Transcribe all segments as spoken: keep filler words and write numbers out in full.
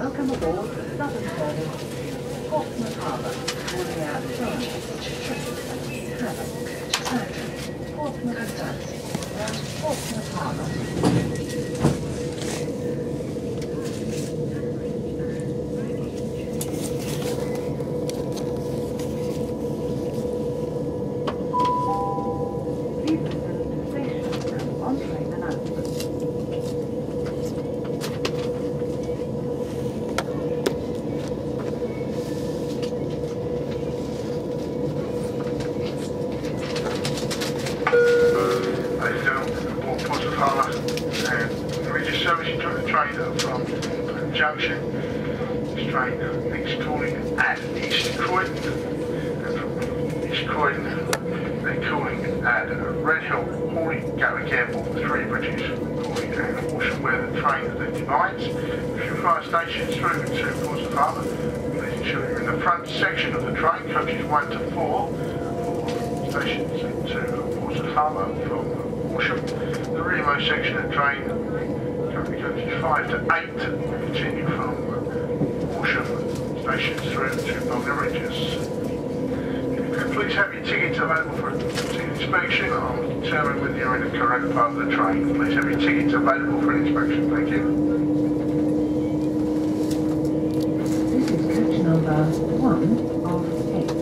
Welcome aboard the Southern Service, Portsmouth Harbour, calling out changes to Trinity, Haven, Saturn, Portsmouth and Guernsey, and Portsmouth Harbour. Junction, straight next calling at East Croydon, and from East Croydon they're calling at Red Hill, Hawley, Gatwick Airport, three bridges, Hawley and Horsham, where the train then divides. If you fly stations through to Portsmouth Harbour, please ensure you're in the front section of the train, coaches one to four, for stations to Portsmouth Harbour from Horsham. The rearmost section of the train currently coaches five to eight continue from Horsham stations through to Bognor Regis. If you could please have your tickets available for a ticket inspection, I'll determine whether you're in the correct part of the train. Please have your tickets available for an inspection. Thank you. This is coach number one of eight.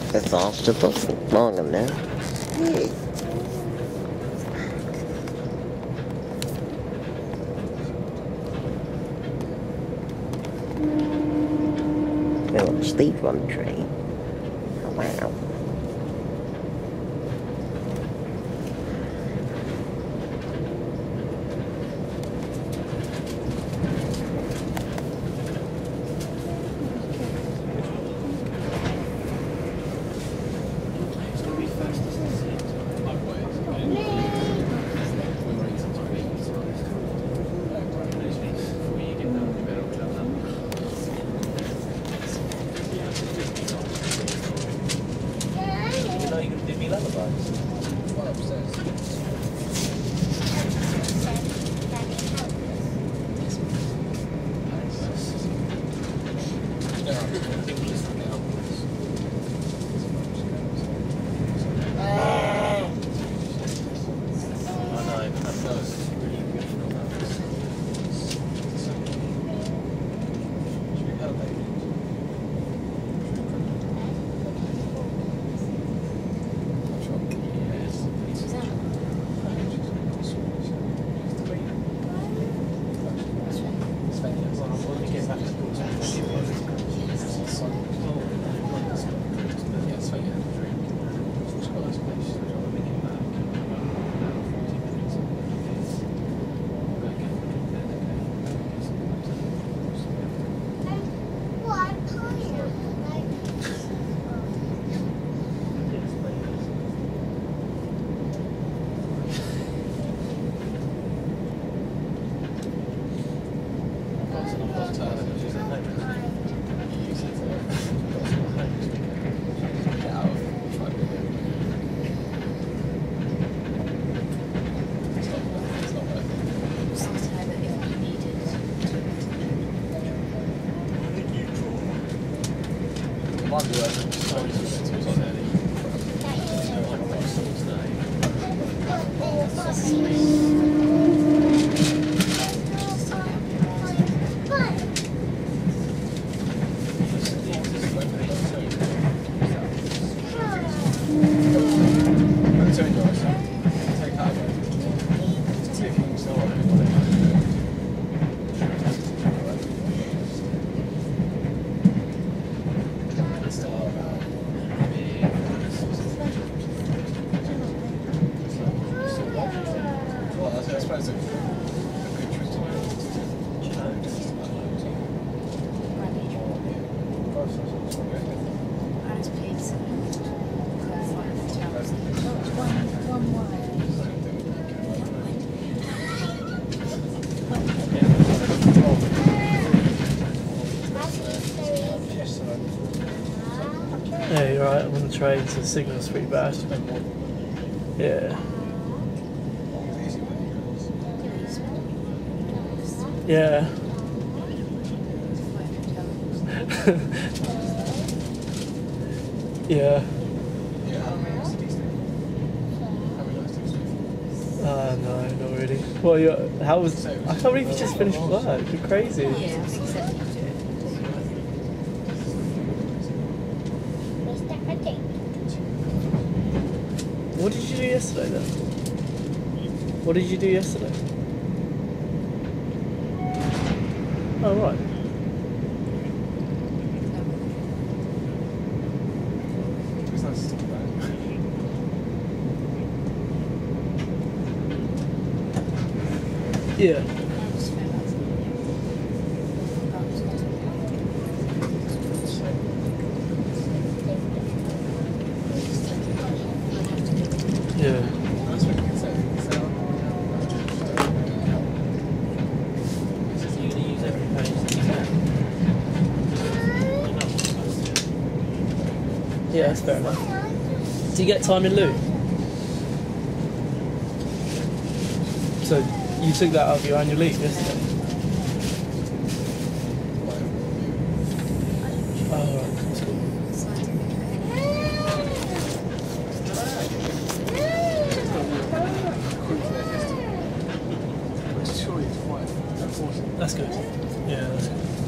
It's after Barnham now. Hey. Oh, speedrun train. Oh, wow. Yeah, you're right, I'm on the train, so the signal's pretty bad. Yeah. Yeah. Yeah. Uh, no, not really. Well, you're, how was... I can't believe you just finished work. You're crazy. Yeah, What did you do yesterday then? What did you do yesterday? Oh, right. Yeah. Yeah. Yeah, that's fair enough. Do you get time in lieu? So you took that out of your annual leave yesterday? Oh, right, that's cool. That's good. Yeah, that's good.